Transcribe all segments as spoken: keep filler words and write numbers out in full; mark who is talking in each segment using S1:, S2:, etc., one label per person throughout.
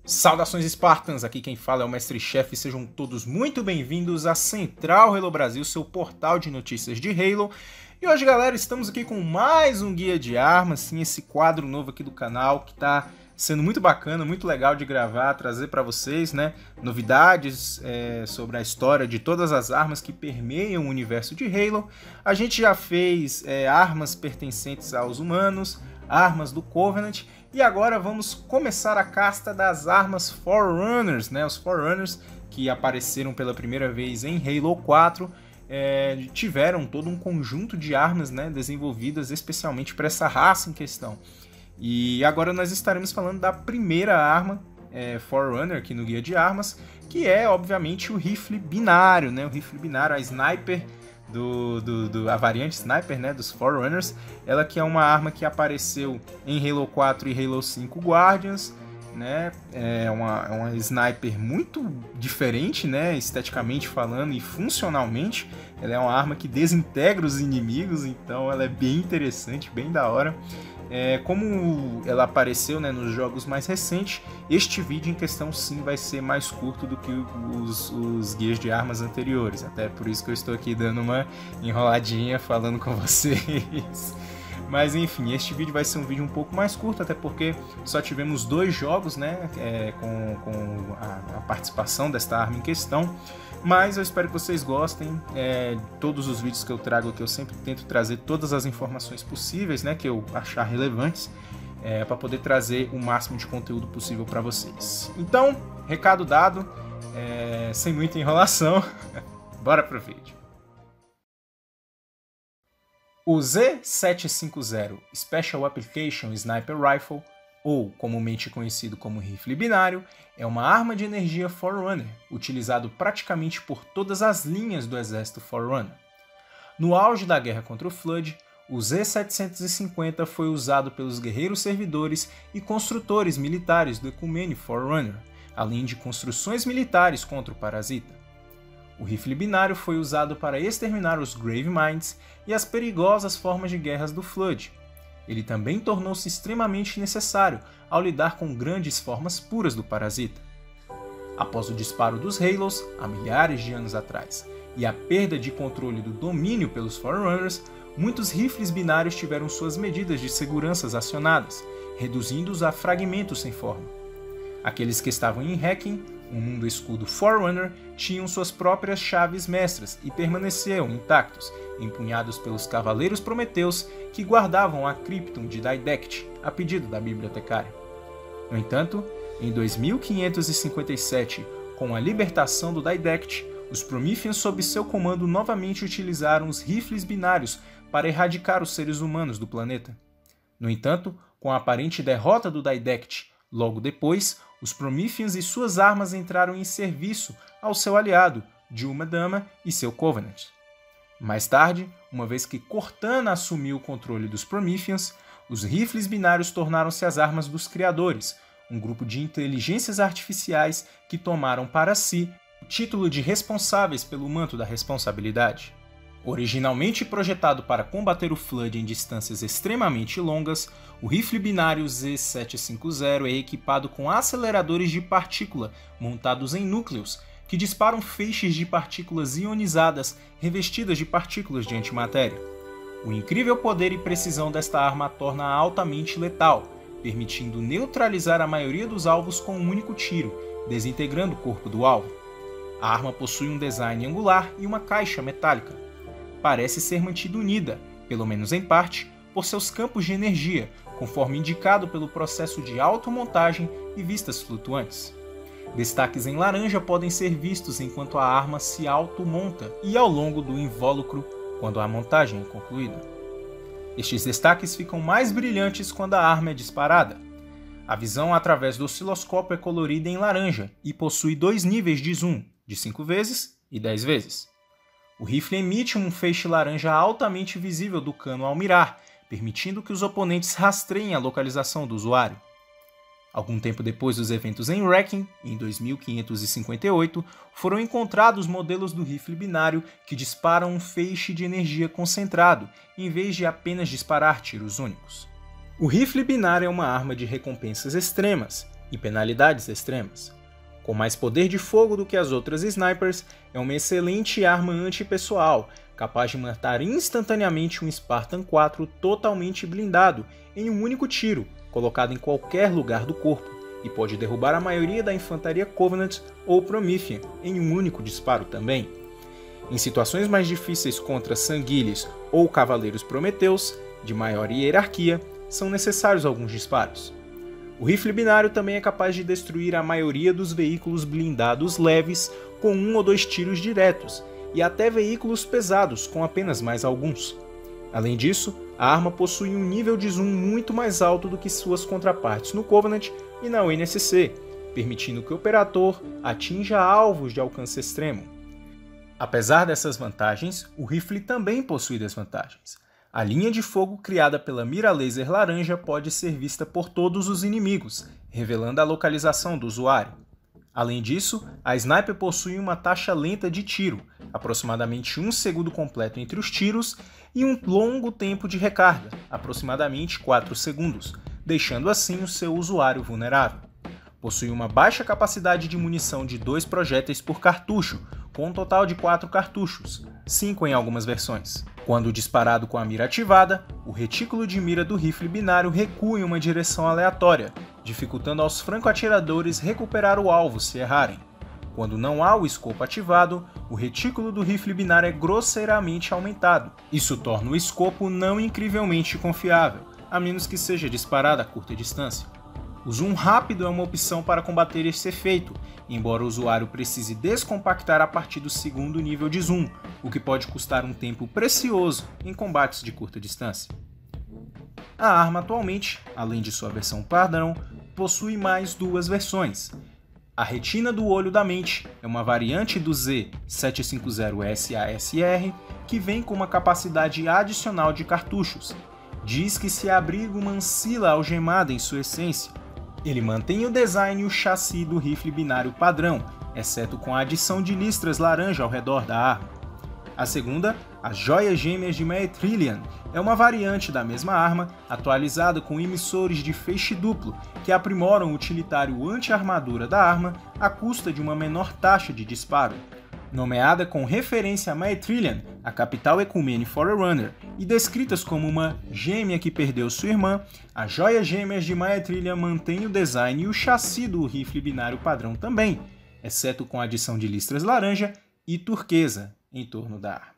S1: Saudações Spartans, aqui quem fala é o Mestre Chef, sejam todos muito bem-vindos à Central Halo Brasil, seu portal de notícias de Halo. E hoje, galera, estamos aqui com mais um guia de armas, sim, esse quadro novo aqui do canal que está sendo muito bacana, muito legal de gravar, trazer para vocês, né, novidades é, sobre a história de todas as armas que permeiam o universo de Halo. A gente já fez é, armas pertencentes aos humanos, armas do Covenant, e agora vamos começar a casta das armas Forerunners, né? Os Forerunners que apareceram pela primeira vez em Halo quatro, é, tiveram todo um conjunto de armas, né, desenvolvidas especialmente para essa raça em questão. E agora nós estaremos falando da primeira arma é, Forerunner aqui no guia de armas, que é obviamente o rifle binário, né? O rifle binário, a sniper Do, do, do, a variante Sniper, né, dos Forerunners, ela que é uma arma que apareceu em Halo quatro e Halo cinco Guardians, né, é uma, é uma Sniper muito diferente, né, esteticamente falando e funcionalmente. Ela é uma arma que desintegra os inimigos, então ela é bem interessante, bem da hora. É, como ela apareceu, né, nos jogos mais recentes, este vídeo em questão sim vai ser mais curto do que os, os guias de armas anteriores, até por isso que eu estou aqui dando uma enroladinha falando com vocês. Mas enfim, este vídeo vai ser um vídeo um pouco mais curto, até porque só tivemos dois jogos, né, é, com, com a, a participação desta arma em questão. Mas eu espero que vocês gostem. É, todos os vídeos que eu trago aqui eu sempre tento trazer todas as informações possíveis, né, que eu achar relevantes, é, para poder trazer o máximo de conteúdo possível para vocês. Então, recado dado, é, sem muita enrolação, bora pro vídeo. O Z setecentos e cinquenta Special Application Sniper Rifle, ou comumente conhecido como rifle binário, é uma arma de energia Forerunner, utilizado praticamente por todas as linhas do exército Forerunner. No auge da guerra contra o Flood, o Z setecentos e cinquenta foi usado pelos guerreiros servidores e construtores militares do Ecumene Forerunner, além de construções militares contra o Parasita. O rifle binário foi usado para exterminar os Gravemind e as perigosas formas de guerras do Flood. Ele também tornou-se extremamente necessário ao lidar com grandes formas puras do Parasita. Após o disparo dos Halos, há milhares de anos atrás, e a perda de controle do domínio pelos Forerunners, muitos rifles binários tiveram suas medidas de segurança acionadas, reduzindo-os a fragmentos sem forma. Aqueles que estavam em Hacking, um mundo escudo Forerunner, tinham suas próprias chaves mestras e permaneciam intactos, empunhados pelos Cavaleiros Prometeus que guardavam a Krypton de Didekt, a pedido da bibliotecária. No entanto, em dois mil quinhentos e cinquenta e sete, com a libertação do Didekt, os Prometheans sob seu comando novamente utilizaram os rifles binários para erradicar os seres humanos do planeta. No entanto, com a aparente derrota do Didekt, logo depois, os Prometheans e suas armas entraram em serviço ao seu aliado, Jul-'Mdama e seu Covenant. Mais tarde, uma vez que Cortana assumiu o controle dos Prometheans, os rifles binários tornaram-se as armas dos Criadores, um grupo de inteligências artificiais que tomaram para si o título de responsáveis pelo manto da responsabilidade. Originalmente projetado para combater o Flood em distâncias extremamente longas, o rifle binário Z setecentos e cinquenta é equipado com aceleradores de partícula montados em núcleos, que disparam feixes de partículas ionizadas revestidas de partículas de antimatéria. O incrível poder e precisão desta arma a torna altamente letal, permitindo neutralizar a maioria dos alvos com um único tiro, desintegrando o corpo do alvo. A arma possui um design angular e uma caixa metálica. Parece ser mantida unida, pelo menos em parte, por seus campos de energia, conforme indicado pelo processo de automontagem e vistas flutuantes. Destaques em laranja podem ser vistos enquanto a arma se automonta e ao longo do invólucro quando a montagem é concluída. Estes destaques ficam mais brilhantes quando a arma é disparada. A visão através do osciloscópio é colorida em laranja e possui dois níveis de zoom, de cinco vezes e dez vezes. O rifle emite um feixe laranja altamente visível do cano ao mirar, permitindo que os oponentes rastreiem a localização do usuário. Algum tempo depois dos eventos em Wrecking, em dois mil quinhentos e cinquenta e oito, foram encontrados modelos do rifle binário que disparam um feixe de energia concentrado, em vez de apenas disparar tiros únicos. O rifle binário é uma arma de recompensas extremas, e penalidades extremas. Com mais poder de fogo do que as outras snipers, é uma excelente arma antipessoal, capaz de matar instantaneamente um Spartan quatro totalmente blindado em um único tiro, colocado em qualquer lugar do corpo, e pode derrubar a maioria da infantaria Covenant ou Promethean em um único disparo também. Em situações mais difíceis contra sanguíleos ou cavaleiros prometeus, de maior hierarquia, são necessários alguns disparos. O rifle binário também é capaz de destruir a maioria dos veículos blindados leves com um ou dois tiros diretos, e até veículos pesados com apenas mais alguns. Além disso, a arma possui um nível de zoom muito mais alto do que suas contrapartes no Covenant e na U N S C, permitindo que o Operator atinja alvos de alcance extremo. Apesar dessas vantagens, o rifle também possui desvantagens. A linha de fogo criada pela mira laser laranja pode ser vista por todos os inimigos, revelando a localização do usuário. Além disso, a sniper possui uma taxa lenta de tiro, aproximadamente um segundo completo entre os tiros, e um longo tempo de recarga, aproximadamente quatro segundos, deixando assim o seu usuário vulnerável. Possui uma baixa capacidade de munição de dois projéteis por cartucho, com um total de quatro cartuchos, cinco em algumas versões. Quando disparado com a mira ativada, o retículo de mira do rifle binário recua em uma direção aleatória, dificultando aos franco-atiradores recuperar o alvo se errarem. Quando não há o escopo ativado, o retículo do rifle binário é grosseiramente aumentado. Isso torna o escopo não incrivelmente confiável, a menos que seja disparado a curta distância. O zoom rápido é uma opção para combater esse efeito, embora o usuário precise descompactar a partir do segundo nível de zoom, o que pode custar um tempo precioso em combates de curta distância. A arma atualmente, além de sua versão padrão, possui mais duas versões. A retina do olho da mente é uma variante do Z setecentos e cinquenta S A S R que vem com uma capacidade adicional de cartuchos. Diz que se abriga uma ancila algemada em sua essência. Ele mantém o design e o chassi do rifle binário padrão, exceto com a adição de listras laranja ao redor da arma. A segunda, as Joias Gêmeas de Maetrillian, é uma variante da mesma arma, atualizada com emissores de feixe duplo, que aprimoram o utilitário anti-armadura da arma à custa de uma menor taxa de disparo. Nomeada com referência a Maetrillian, a capital ecumene Forerunner, e descritas como uma gêmea que perdeu sua irmã, as Joias Gêmeas de Maetrillian mantém o design e o chassi do rifle binário padrão também, exceto com a adição de listras laranja e turquesa em torno da arma.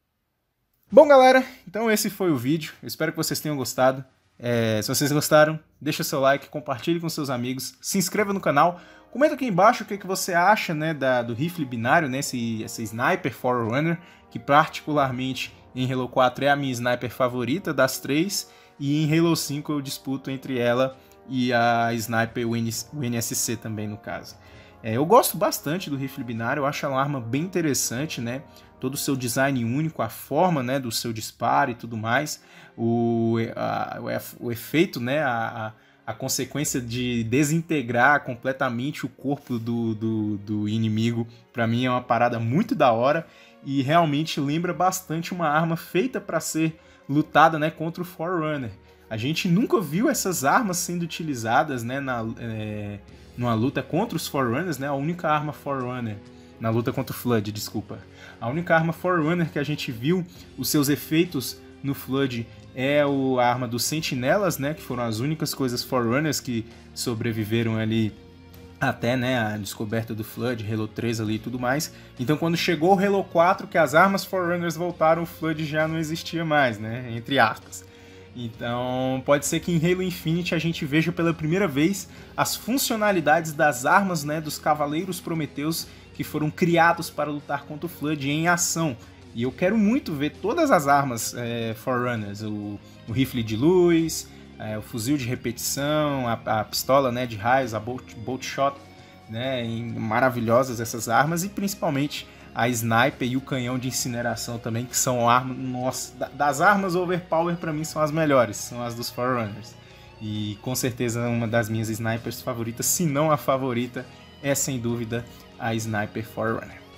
S1: Bom galera, então esse foi o vídeo, eu espero que vocês tenham gostado. É, se vocês gostaram, deixa o seu like, compartilhe com seus amigos, se inscreva no canal, comenta aqui embaixo o que, que você acha, né, da, do rifle binário, né, esse, essa Sniper Forerunner, que particularmente em Halo quatro é a minha sniper favorita das três, e em Halo cinco eu disputo entre ela e a Sniper U N S C também no caso. É, eu gosto bastante do rifle binário, eu acho uma arma bem interessante, né? Todo o seu design único, a forma, né, do seu disparo e tudo mais, o, a, o efeito, né, a, a consequência de desintegrar completamente o corpo do, do, do inimigo, para mim é uma parada muito da hora e realmente lembra bastante uma arma feita para ser lutada, né, contra o Forerunner. A gente nunca viu essas armas sendo utilizadas, né, na, é, numa luta contra os Forerunners, né, a única arma Forerunner, na luta contra o Flood, desculpa. A única arma Forerunner que a gente viu os seus efeitos no Flood é o, a arma dos Sentinelas, né, que foram as únicas coisas Forerunners que sobreviveram ali até, né, a descoberta do Flood, Halo três ali e tudo mais. Então quando chegou o Halo quatro, que as armas Forerunners voltaram, o Flood já não existia mais, né, entre aspas. Então pode ser que em Halo Infinite a gente veja pela primeira vez as funcionalidades das armas, né, dos Cavaleiros Prometeus que foram criados para lutar contra o Flood em ação. E eu quero muito ver todas as armas é, Forerunners, o, o rifle de luz, é, o fuzil de repetição, a, a pistola, né, de raios, a bolt, bolt shot, né, em, maravilhosas essas armas, e principalmente a sniper e o canhão de incineração também, que são armas, nossa, das armas overpower para mim são as melhores, são as dos Forerunners. E com certeza uma das minhas snipers favoritas, se não a favorita, é sem dúvida a Sniper Forerunner.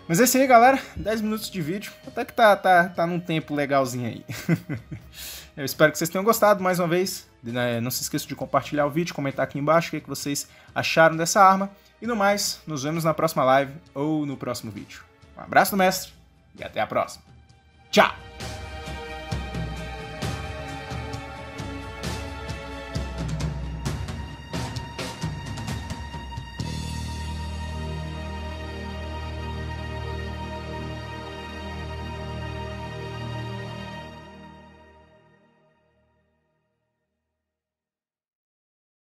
S1: Mas é isso aí, galera. dez minutos de vídeo. Até que tá, tá, tá num tempo legalzinho aí. Eu espero que vocês tenham gostado mais uma vez. Não se esqueçam de compartilhar o vídeo, comentar aqui embaixo o que, é que vocês acharam dessa arma. E no mais, nos vemos na próxima live ou no próximo vídeo. Um abraço do mestre e até a próxima. Tchau!